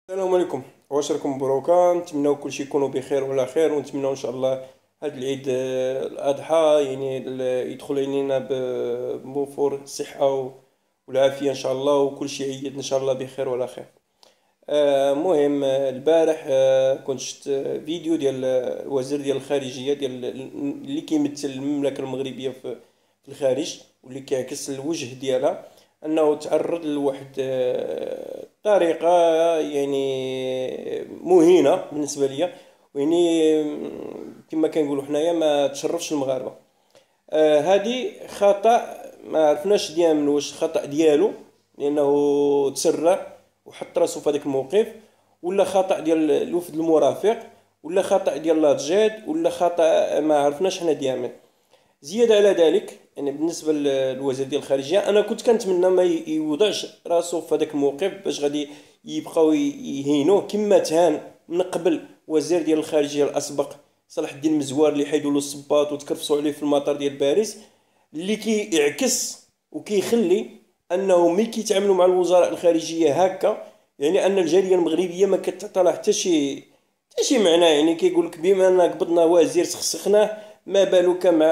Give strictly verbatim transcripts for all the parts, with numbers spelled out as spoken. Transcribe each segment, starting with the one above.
السلام عليكم. واش راكم مبروكا؟ نتمنوا كلشي يكونوا بخير وعلى خير، ونتمنوا ان شاء الله هذا العيد آه، الاضحى يعني ال- يدخل علينا ب- بوفور الصحه و- والعافيه ان شاء الله، وكلشي عيد ان شاء الله بخير وعلى خير. آه، المهم آه، البارح آه، كنت شفت آه، فيديو ديال آه، الوزير ديال الخارجيه ديال اللي كيمثل المملكه المغربيه في في الخارج، واللي كيعكس الوجه ديالها، انه تعرض لواحد آه، طريقه يعني مهينه بالنسبه ليا، ويعني كما كنقولوا حنايا ما تشرفش المغاربه. آه هذه خطأ، ما عرفناش ديال من واش خطأ ديالو لأنه تسرع وحط راسو في هذاك الموقف، ولا خطأ ديال الوفد المرافق، ولا خطأ ديال لاجيد، ولا خطأ ما عرفناش حنا ديال من. زيادة على ذلك يعني بالنسبة للوزير ديال الخارجية، أنا كنت كنتمنى ما ي- يوضعش راسو في هذاك الموقف باش غادي يبقاو ي- يهينوه كما تهان من قبل وزير ديال الخارجية الأسبق صلاح الدين مزوار، اللي حيدوا له الصباط وتكرفسوا عليه في المطار ديال باريس، اللي كيعكس وكيخلي انه ملي كيتعاملوا مع الوزراء الخارجيه هكا، يعني ان الجاليه المغربيه ما كتعطى لها حتى شي حتى شي معنى. يعني كيقول لك بما ان قبضنا وزير سخسخناه، ما بالك مع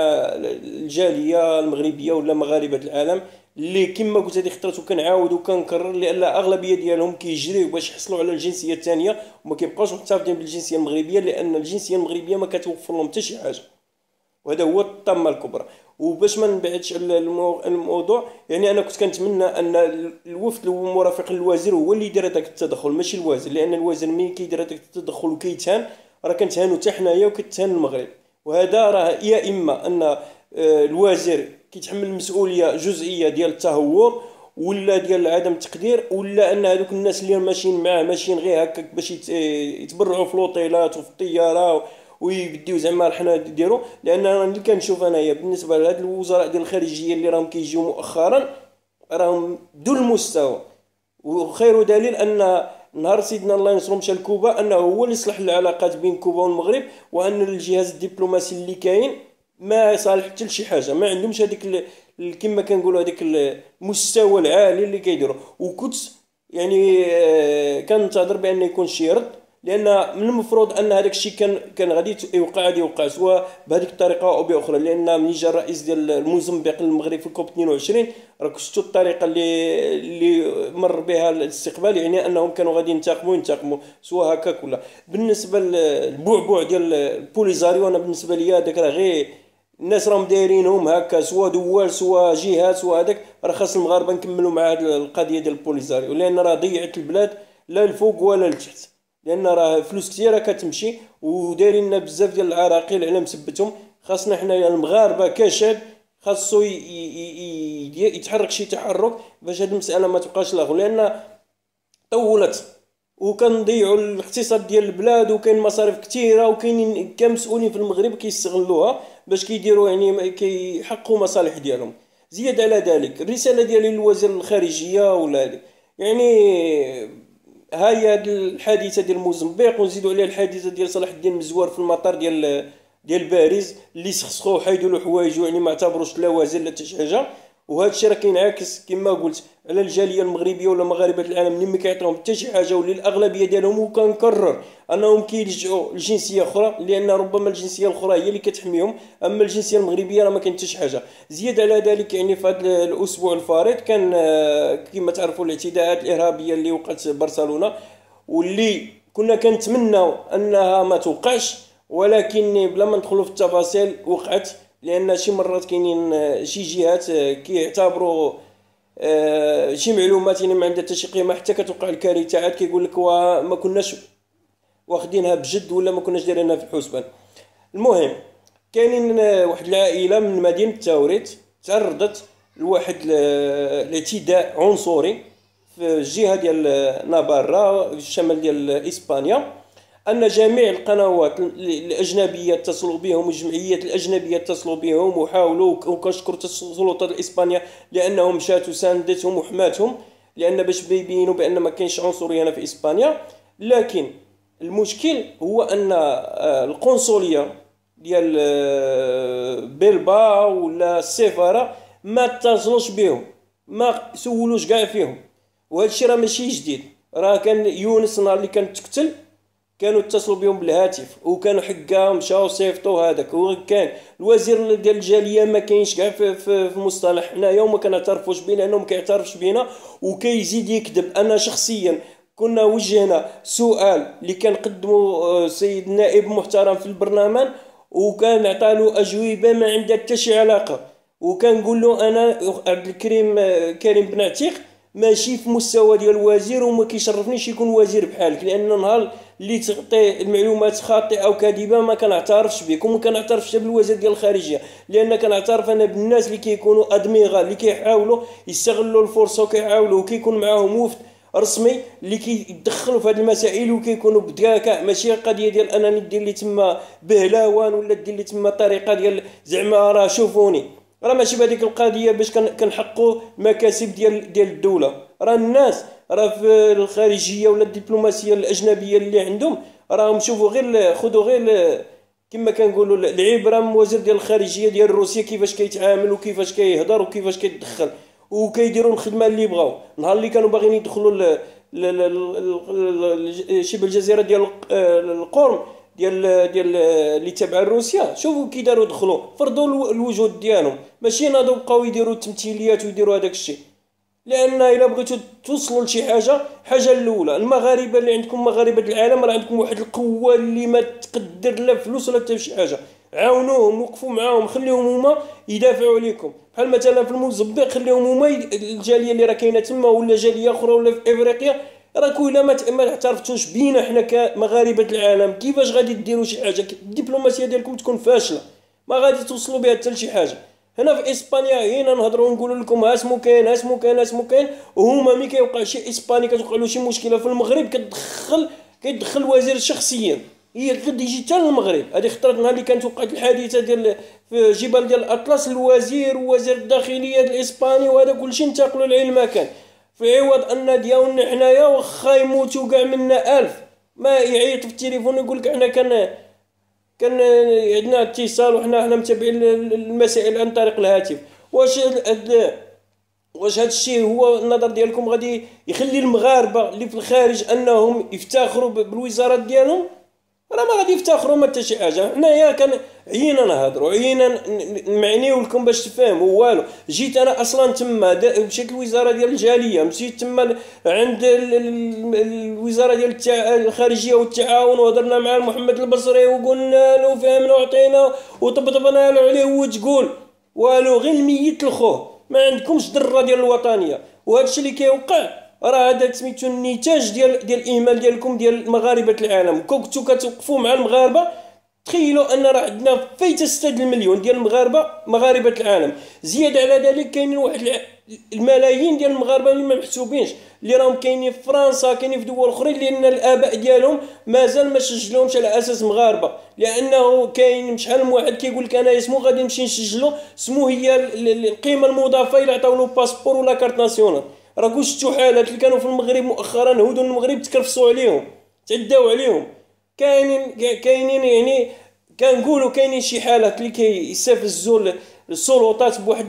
الجاليه المغربيه ولا مغاربه العالم، اللي كما قلت هذه خطرات وكنعاود وكنكرر، لان الاغلبيه ديالهم كيجريو باش يحصلوا على الجنسيه الثانيه وما كيبقاوش محتفظين بالجنسيه المغربيه، لان الجنسيه المغربيه ما كتوفر لهم حتى شي حاجه. وهذا هو الطامه الكبرى. وباش ما نبعدش على المو- الموضوع، يعني انا كنت كنتمنى ان الوفد المرافق للوزير هو اللي يدير هذاك التدخل ماشي الوزير، لان الوزير ملي كيدير هذاك التدخل وكيتهان، راه كنتهانوا حتى حنايا وكتهان المغرب. وهذا راه يا اما ان آه، الوزير كيتحمل المسؤوليه جزئيه ديال التهور ولا ديال عدم التقدير، ولا ان هذوك الناس اللي ماشيين معاه ماشيين غير هكاك باش يت- يتبرعوا في لوطيلات وفي الطياره ويبديو زعما حنا نديرو. لان انا اللي كنشوف انايا بالنسبه لهاد الوزراء ديال الخارجيه اللي راهم كيجيو مؤخرا، راهم دون المستوى. وخير دليل ان نهار سيدنا الله ينصرو مشى لكوبا، انه هو اللي صلح العلاقات بين كوبا والمغرب، وان الجهاز الدبلوماسي اللي كاين ما صالح حتى لشي حاجه، ما عندهمش هذيك ال- ال- كما كنقولوا هذيك المستوى العالي اللي كيديروا. وكنت يعني آه، كنتظر بان يكون شي رد، لان من المفروض ان هذاك الشيء كان كان غادي يوقع غادي يوقع سواء بهذيك الطريقه او باخرى. لان ملي جا الرئيس ديال الموزمبيق للمغرب في الكوب اثنين وعشرين، راك شفتوا الطريقه اللي اللي مر بها الاستقبال، يعني انهم كانوا غادي ينتقموا ينتقموا سواء هكاك ولا. بالنسبه للبعبع ديال البوليزاريو، انا بالنسبه لي هذاك راه غير الناس راهم دايرينهم هكا، سواء دول سواء جهات سواء هذاك. راه خاص المغاربه نكملوا مع هذه القضيه ديال البوليزاريو، لان راه ضيعت البلاد لا الفوق ولا لتحت. لان راه فلوس كثيره كتمشي ودايرين لنا بزاف ديال العراقيل على مثبتهم. خاصنا حنايا المغاربه كشعب خاصو ي- ي- ي- يتحرك شي تحرك باش هذه المساله ما تبقاش لاغو، لان طولت وكنضيعوا الاقتصاد ديال البلاد، وكاين مصاريف كثيره، وكاينين كمسؤولين في المغرب كيستغلوها باش كيديروا يعني كيحققوا مصالح ديالهم. زياد على ذلك الرساله ديالي للوزير الخارجيه ولا هذه، يعني ها هي هاد الحادثه ديال موزمبيق، ونزيدوا عليها الحادثه ديال صلاح الدين مزوار في المطار ديال ديال باريس، اللي سخسخوه وحيدوا له حوايجو، يعني ما اعتبروش لا وزير لا حتى شي حاجه. وهذا الشيء راه كينعكس كما قلت على الجاليه المغربيه ولا مغاربه العالم اللي ما كيعطيهم حتى شي حاجه، واللي الاغلبيه ديالهم، وكنكرر انهم كيلجؤوا لجنسيه اخرى، لان ربما الجنسيه الاخرى هي اللي كتحميهم، اما الجنسيه المغربيه راه ما كاين حتى شي حاجه. زياد على ذلك يعني في هذا الاسبوع الفارط كان آه، كما تعرفوا الاعتداءات الارهابيه اللي وقعت في برشلونه، واللي كنا كنتمناو انها ما توقعش، ولكن بلا ما ندخلوا في التفاصيل وقعت. لان شي مرات كاينين آه، شي جهات آه، كيعتبروا آه، شي معلومات يعني ما عندها حتى شي قيمه، حتى كتوقع الكارثه عاد كيقول لك وا- ما كناش واخدينها بجد ولا ما كناش دايرينها في الحسبان. المهم كاينين آه، واحد العائله من مدينه تاوريت تعرضت لواحد ال- الاعتداء عنصري في الجهه ديال آه، نافارا في الشمال ديال اسبانيا. ان جميع القنوات ال- الاجنبيه اتصلوا بهم، والجمعيات الاجنبيه اتصلوا بهم وحاولوا، وكنشكر السلطات الاسبانيه لانهم مشات وساندتهم وحماتهم، لان باش بيبينوا بان ما كاينش عنصريه هنا في اسبانيا. لكن المشكل هو ان آه، القنصليه ديال آه، بيلبا ولا السفاره ما اتصلوش بهم، ما سولوش كاع فيهم. وهذا الشيء راه ماشي جديد، راه كان يونس نهار اللي كانت تقتل كانوا اتصلوا بهم بالهاتف وكانوا حكا مشاو صيفطوا هذاك. وكان الوزير ديال الجاليه ما كاينش كاع في, في, في مصطلح حنايا وما كنعترفوش به لانه ما كيعترفش بينا وكيزيد يكذب. انا شخصيا كنا وجهنا سؤال اللي كنقدموا سيد النائب محترم في البرلمان وكان عطالو اجوبه ما عندها حتى شي علاقه. وكنقول له انا عبد الكريم كريم بن عتيق ماشي في مستوى ديال الوزير وما كيشرفنيش يكون وزير بحالك، لان نهار اللي تعطي المعلومات خاطئه او كاذبه ما كنعترفش بك وما كنعترفش بالوزير ديال الخارجيه، لان كنعترف انا بالناس اللي كيكونوا ادميغه اللي كيحاولوا يستغلوا الفرصه وكيحاولوا وكيكون معاهم وفد رسمي اللي كيدخلوا في هذه المسائل وكيكونوا بذكاء، ماشي قضيه ديال انني ندير لي تما بهلاوان ولا دير لي تما طريقه ديال زعما راه شوفوني. راه ماشي بهذيك القضيه باش كنحققوا المكاسب ديال ديال الدوله. راه الناس راه في الخارجيه ولا الدبلوماسيه الاجنبيه اللي عندهم راهم شوفوا غير خذوا غير كما كنقولوا العبره من وزير ديال الخارجيه ديال روسيا كيفاش كيتعامل وكيفاش كيهضر وكيفاش كيتدخل وكيديروا الخدمه اللي بغاو. نهار اللي كانوا باغيين يدخلوا شبه الجزيره ديال القرم ديال ديال اللي تابعه لروسيا شوفوا كي داروا دخلوا فرضوا الوجود ديالهم، ماشي ناضوا بقاو يديروا التمثيليات ويديروا هذاك الشيء. لان الا بغيتوا توصلوا لشي حاجه، حاجه الاولى المغاربه اللي عندكم مغاربه العالم راه عندكم واحد القوه اللي ما تقدر لا فلوس ولا حتى شي حاجه. عاونوهم وقفوا معاهم خليهم هما يدافعوا عليكم. بحال مثلا في الموزمبيق خليهم هما الجاليه اللي راه كاينه تما ولا جاليه اخرى ولا في افريقيا راكم الا ما اعترفتوش بينا حنا كمغاربه العالم كيفاش غادي ديروا شي حاجه؟ الدبلوماسيه ديالكم تكون فاشله ما غادي توصلوا بها حتى لشي حاجه. هنا في اسبانيا هنا نهضروا نقولوا لكم ها اسمو كاين ها اسمو كاين ها اسمو كاين وهما ملي كيوقع شي اسباني كتوقع له شي مشكله في المغرب كتدخل كيدخل وزير شخصيا هي قد يجي حتى للمغرب. هذه خطرت نهار اللي كانت وقعت الحادثه ديال في جبال ديال الاطلس الوزير ووزير الداخليه الاسباني وهذا كلشي انتقلوا لعين ما كان في عوض ان ديالنا حنايا واخا يموتوا كاع منا ألف ما يعيط في التليفون يقول لك حنا كان كان عندنا اتصال وحنا حنا متابعين المسائل عن طريق الهاتف. واش هاد واش هاد الشيء هو النظر ديالكم غادي يخلي المغاربه اللي في الخارج انهم يفتخروا بالوزارات ديالهم؟ راه ما غادي يفتخروا ما حتى شي حاجه. حنايا كان عيينا نهضروا عيينا نمعنيو لكم باش تفهموا والو. جيت انا اصلا تما مشيت الوزاره ديال الجاليه مشيت تما عند الوزاره ديال الخارجيه والتعاون وهضرنا مع محمد البصري وقلنا له فهمنا وعطينا وطبطبنا له عليه وتقول والو غير الميت لخوه ما عندكمش ذره ديال الوطنيه. وهذا الشيء اللي كيوقع راه هذا سميتو النتاج ديال ديال الاهمال ديالكم ديال مغاربه العالم. كنتو كتوقفوا مع المغاربه تخيلوا ان راه عندنا فايته ستة المليون ديال المغاربه مغاربه العالم. زياده على ذلك كاينين واحد الملايين ديال المغاربه اللي ما محسوبينش اللي راهم كاينين في فرنسا كاينين في دول اخرين لان الاباء ديالهم مازال ما سجلوهمش على اساس مغاربه. لانه كاين شحال من واحد كيقول لك انا اسمو غادي نمشي نسجلو سمو هي القيمه المضافه الى عطاو له باسبور ولا كارت ناسيونال. راكو شفتوا حالات اللي كانوا في المغرب مؤخرا هودو المغرب تكرفصوا عليهم تعداو عليهم. كاينين كاينين يعني كنقولوا كاينين شي حالات اللي كيستفزوا السلطات بواحد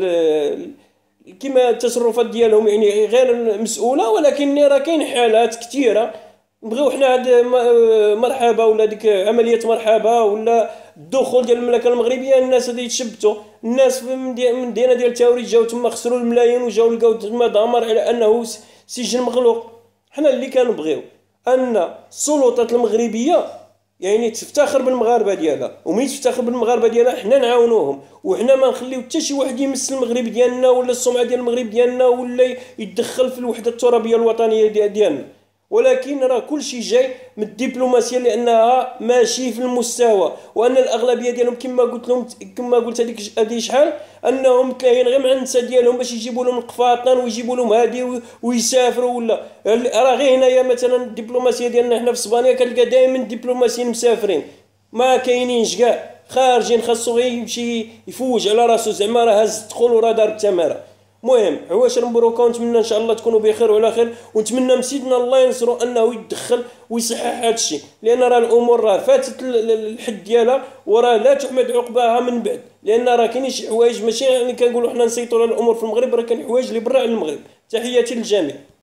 كما التصرفات ديالهم يعني غير مسؤوله. ولكن راه كاين حالات كثيره نبغيو حنا هاد مرحبا ولا ديك عمليه مرحبا ولا الدخول ديال المملكه المغربيه الناس غادي يتشبتوا. الناس في المدينه ديال تاوريت جاو تما خسروا الملايين وجاو لقاو تما دمر على انه سجن مغلوق. حنا اللي كنبغيو ان السلطات المغربيه يعني تفتخر بالمغاربه ديالها وملي تفتخر بالمغاربه ديالها حنا نعاونوهم وحنا ما نخليو حتى شي واحد يمس المغرب ديالنا ولا السمعه ديال المغرب ديالنا ولا يتدخل في الوحده الترابيه الوطنيه ديالنا. ولكن راه كلشي جاي من الدبلوماسيه لانها ماشي في المستوى وان الاغلبيه ديالهم كما قلت لهم كما قلت هذيك هذه شحال انهم كاين غير مع النساء ديالهم باش يجيبوا لهم القفاطن ويجيبوا لهم هادي ويسافروا ولا راه غير هنايا مثلا الدبلوماسيه ديالنا حنا في اسبانيا كنلقى دائما الدبلوماسيين مسافرين ما كاينينش كاع خارجين خاصو غير يمشي يفوج على راسو زعما راه هز الدخول وراه دار التماره. المهم عواشر مبروكه ونتمنى ان شاء الله تكونوا بخير وعلى خير ونتمنى من سيدنا الله ينصرو انه يتدخل ويصحح هذا الشيء لان راه الامور راه فاتت الحد ديالها وراه لا تحمد عقباها من بعد. لان راه كاينين شي حوايج ماشي يعني كنقولوا حنا نسيطروا على الامور في المغرب راه كاين حوايج اللي برا على المغرب. تحياتي للجميع.